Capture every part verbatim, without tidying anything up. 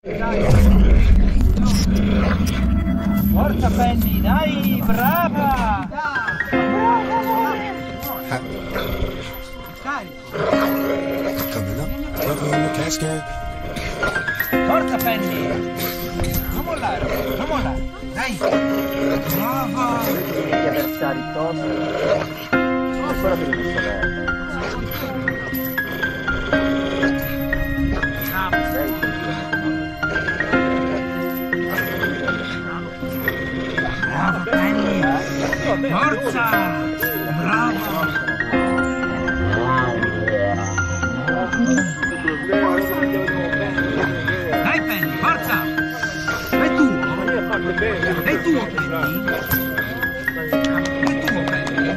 Forza Penny, dai, brava! Forza Penny! Non mollare, non mollare, dai! Brava! Gli avversari tosti. Ancora più di Bravo Penny! Forza! Bravo! Dai Penny, forza! È tuo! È tuo Penny! È tuo Penny!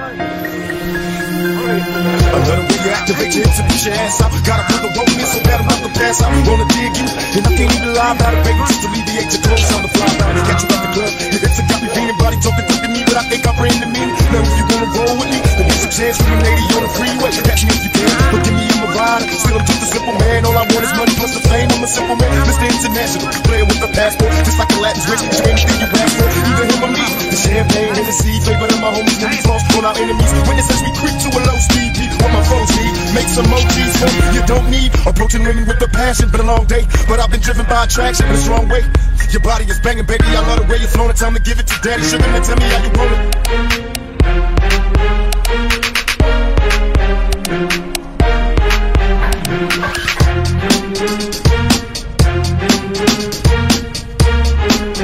I love the way you activate your hips and push your ass out. Gotta put the rope in so bad I'm about to pass out. Wanna dig you, and I can't even lie about it, baby. Just alleviate your clothes on the fly down and catch you at the club. Your hips have got me feeling, body talking to me, but I think I bring the meaning. Now if you wanna roll with me, then get some chance with me, lady, on the freeway. Catch me if you can, but give me in my ride. Still I'm just a simple man, all I want is money plus the fame. I'm a simple man, Mister International, player with a passport, just like a Latin switch. Do anything you ask for, either him or me. The champagne and the sea, flavor of my homies, when we lost on our enemies. Witness as we creep to a low speed, beat what my foes need. Make some emojis, so you don't need approaching women with a passion. Been a long day, but I've been driven by attraction in a strong way. Your body is banging, baby, I love the way you're flowing. Time to give it to daddy, sugar, now tell me how you want it.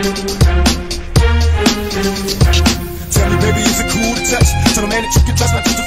Tell me, baby, is it cool to touch? Tell a man that you can trust, not you